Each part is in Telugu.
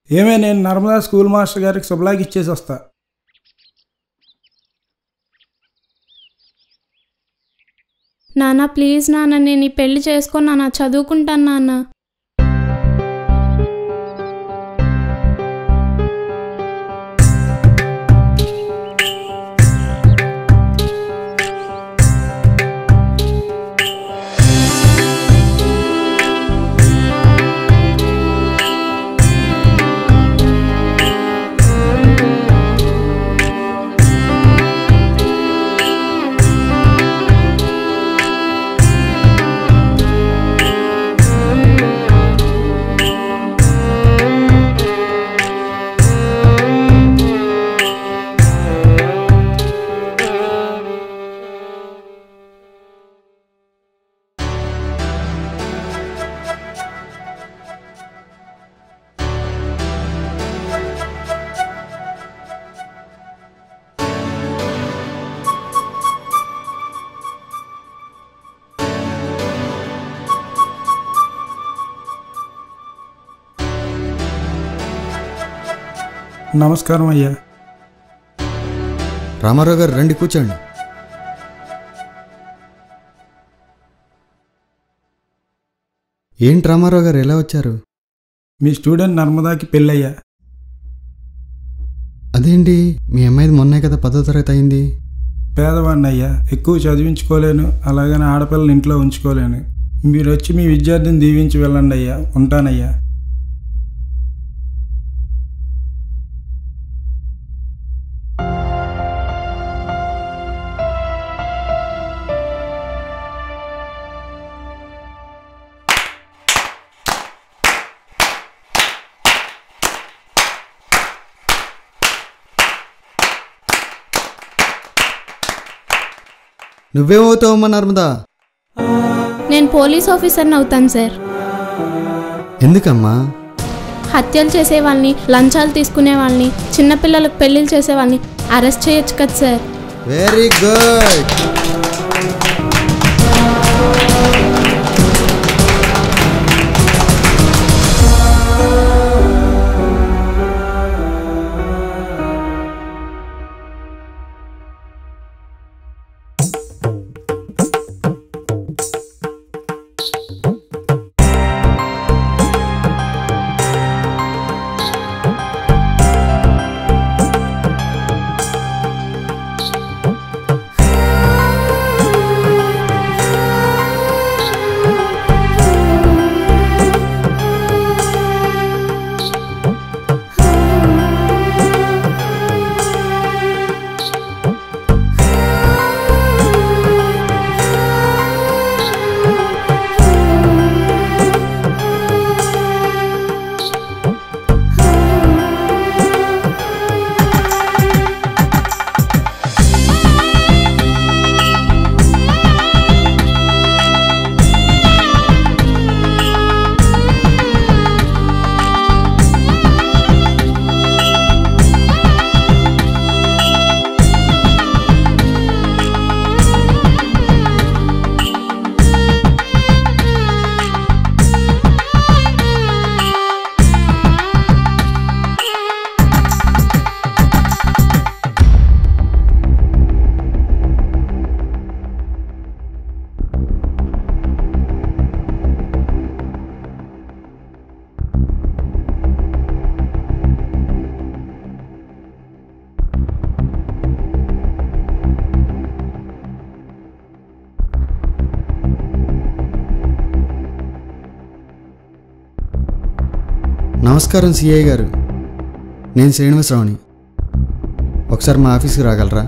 ఏమే, నేను నర్మదా స్కూల్ మాస్టర్ గారికి శుభలాకి ఇచ్చేసి వస్తా. నాన్న ప్లీజ్ నాన్న, నేను ఈ పెళ్లి చేసుకొని నాన్న చదువుకుంటాను నాన్న. నమస్కారం అయ్యా. రామారావు గారు రండి, కూర్చోండి. ఏంటి రామారావు గారు ఎలా వచ్చారు? మీ స్టూడెంట్ నర్మదాకి పెళ్ళయ్యా. అదేంటి, మీ అమ్మాయిది మొన్నే కదా 10వ తరగతి అయింది. పేదవాడిని అయ్యా, ఎక్కువ చదివించుకోలేను, అలాగని ఆడపిల్లలు ఇంట్లో ఉంచుకోలేను. మీరు వచ్చి మీ విద్యార్థిని దీవించి వెళ్ళండి అయ్యా. ఉంటానయ్యా. నువ్వేమవుతావమ్మా నర్మదా? నేను పోలీస్ ఆఫీసర్ని అవుతాను సార్. ఎందుకమ్మా? హత్యలు చేసే వాళ్ళని, లంచాలు తీసుకునే వాళ్ళని, చిన్నపిల్లలకు పెళ్లిళ్ళు చేసే వాళ్ళని అరెస్ట్ చేయొచ్చు కదా సార్. Very good. నమస్కారం సిఐ గారు, నేను శ్రీనివాసరావుని. ఒకసారి మా ఆఫీస్కి రాగలరా?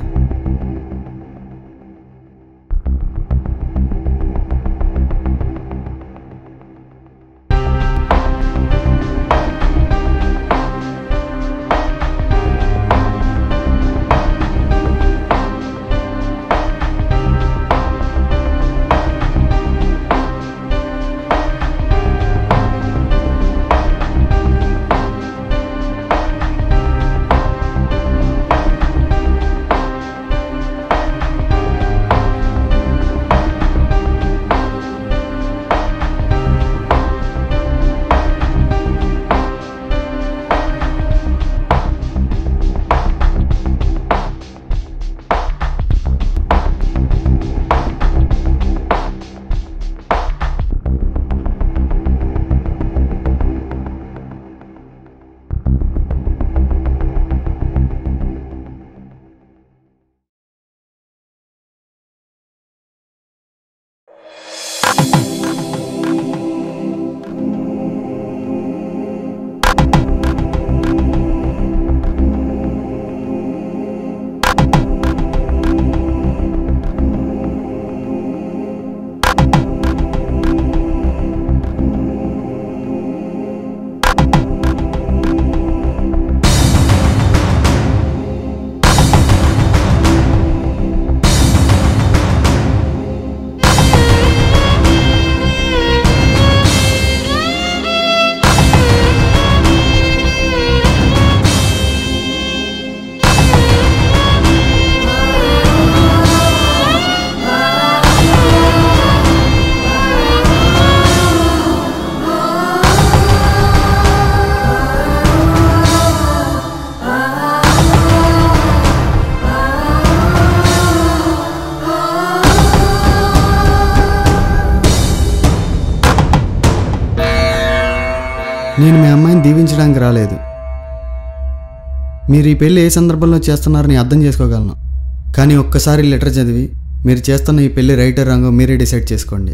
నేను మీ అమ్మాయిని దీవించడానికి రాలేదు. మీరు ఈ పెళ్ళి ఏ సందర్భంలో చేస్తున్నారని అర్థం చేసుకోగలను. కానీ ఒక్కసారి లెటర్ చదివి మీరు చేస్తున్న ఈ పెళ్ళి రైట్ రాంగో మీరే డిసైడ్ చేసుకోండి.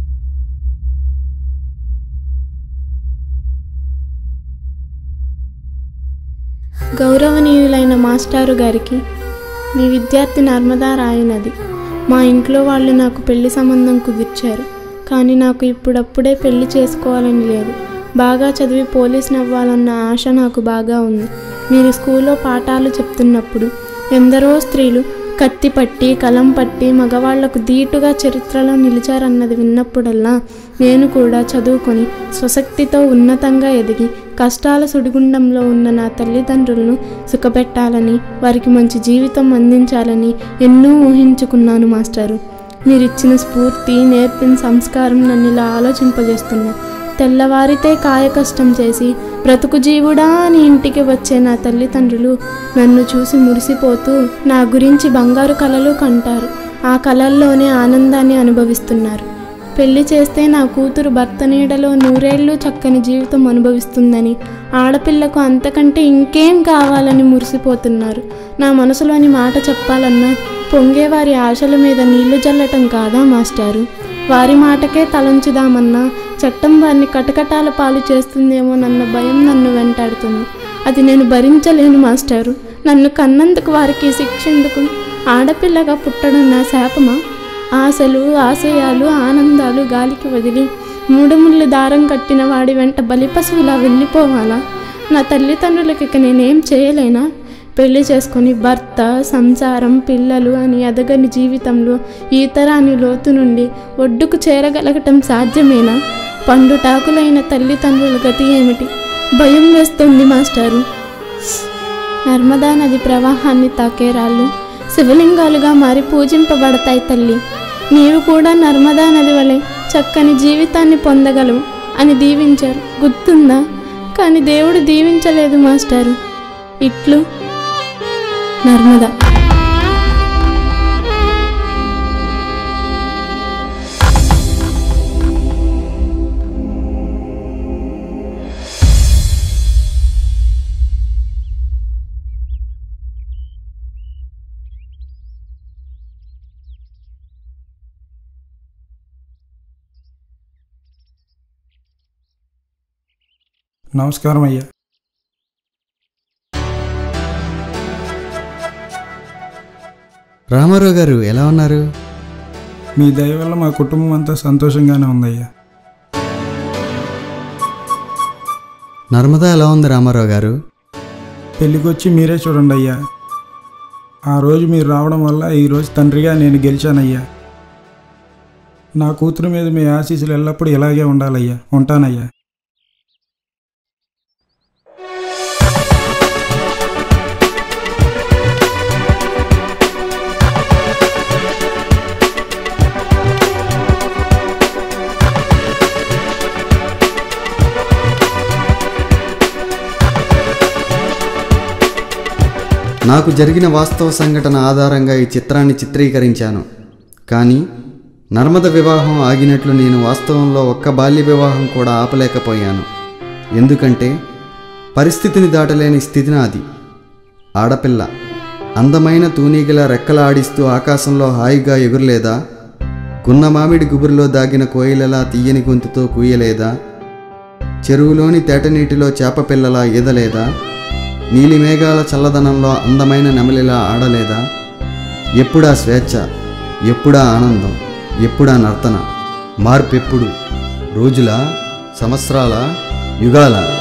గౌరవనీయులైన మాస్టారు గారికి, మీ విద్యార్థి నర్మదా రాయనది. మా ఇంట్లో వాళ్ళు నాకు పెళ్లి సంబంధం కుదిర్చారు. కానీ నాకు ఇప్పుడప్పుడే పెళ్లి చేసుకోవాలని లేదు. బాగా చదివి పోలీసుని అవ్వాలన్న ఆశ నాకు బాగా ఉంది. మీరు స్కూల్లో పాఠాలు చెప్తున్నప్పుడు ఎందరో స్త్రీలు కత్తి పట్టి కలం పట్టి మగవాళ్లకు ధీటుగా చరిత్రలో నిలిచారన్నది విన్నప్పుడల్లా నేను కూడా చదువుకొని స్వశక్తితో ఉన్నతంగా ఎదిగి కష్టాల సుడిగుండంలో ఉన్న నా తల్లిదండ్రులను సుఖపెట్టాలని, వారికి మంచి జీవితం అందించాలని ఎన్నో ఊహించుకున్నాను మాస్టారు. మీరిచ్చిన స్ఫూర్తి, నేర్పిన సంస్కారం నన్ను ఇలా ఆలోచింపజేస్తున్నా. తెల్లవారితే కాయకష్టం చేసి బ్రతుకు జీవుడా అని ఇంటికి వచ్చే నా తల్లిదండ్రులు నన్ను చూసి మురిసిపోతూ నా గురించి బంగారు కలలు కంటారు. ఆ కలల్లోనే ఆనందాన్ని అనుభవిస్తున్నారు. పెళ్లి చేస్తే నా కూతురు భర్త నీడలో 100 ఏళ్ళు చక్కని జీవితం అనుభవిస్తుందని, ఆడపిల్లకు అంతకంటే ఇంకేం కావాలని మురిసిపోతున్నారు. నా మనసులోని మాట చెప్పాలన్నా పొంగే వారి ఆశల మీద నీళ్లు జల్లటం కాదా మాస్టారు? వారి మాటకే తలంచుదామన్నా చట్టం వారిని కటకటాల పాలు చేస్తుందేమోనన్న భయం నన్ను వెంటాడుతుంది. అది నేను భరించలేను మాస్టారు. నన్ను కన్నందుకు వారికి శిక్ష ఎందుకు? ఆడపిల్లగా పుట్టడం నా శాపమా? ఆశలు, ఆశయాలు, ఆనందాలు గాలికి వదిలి 3 ముళ్ళు దారం కట్టిన వాడి వెంట బలిపశువులా వెళ్ళిపోవాలా? నా తల్లిదండ్రులకి ఇక నేనేం చేయలేనా? పెళ్లి చేసుకొని భర్త, సంసారం, పిల్లలు అని ఎదగని జీవితంలో ఈతరాని లోతు నుండి ఒడ్డుకు చేరగలగటం సాధ్యమేనా? పండుటాకులైన తల్లిదండ్రుల గతి ఏమిటి? భయం వేస్తుంది మాస్టారు. నర్మదా నది ప్రవాహాన్ని తాకే రాళ్ళు శివలింగాలుగా మారి పూజింపబడతాయి తల్లి. నీవు కూడా నర్మదా నది వలె చక్కని జీవితాన్ని పొందగలవు అని దీవించారు, గుర్తుందా? కానీ దేవుడు దీవించలేదు మాస్టారు. ఇట్లు నర్మదా. నమస్కారం అయ్యా. రామారావు గారు ఎలా ఉన్నారు? మీ దయ వల్ల మా కుటుంబం అంతా సంతోషంగానే ఉందయ్యా. నర్మదా ఎలా ఉంది రామారావు గారు? పెళ్ళికొచ్చి మీరే చూడండి అయ్యా. ఆ రోజు మీరు రావడం వల్ల ఈరోజు తండ్రిగా నేను గెలిచానయ్యా. నా కూతురు మీద మీ ఆశీస్సులు ఎల్లప్పుడూ ఇలాగే ఉండాలయ్యా. ఉంటానయ్యా. నాకు జరిగిన వాస్తవ సంఘటన ఆధారంగా ఈ చిత్రాన్ని చిత్రీకరించాను. కానీ నర్మద వివాహం ఆగినట్లు నేను వాస్తవంలో ఒక్క బాల్య వివాహం కూడా ఆపలేకపోయాను. ఎందుకంటే పరిస్థితిని దాటలేని స్థితి నాది. ఆడపిల్ల అందమైన తూనీగల రెక్కలాడిస్తూ ఆకాశంలో హాయిగా ఎగురలేదా? గున్న మామిడి గుబురులో దాగిన కోయిలలా తీయని గొంతుతో కూయలేదా? చెరువులోని తేటనీటిలో చేపపిల్లలా ఈదలేదా? నీలిమేఘాల చల్లదనంలో అందమైన నెమలిలా ఆడలేదా? ఎప్పుడా స్వేచ్ఛ, ఎప్పుడా ఆనందం, ఎప్పుడా నర్తన? మార్పెప్పుడు? రోజుల, సంవత్సరాల, యుగాల?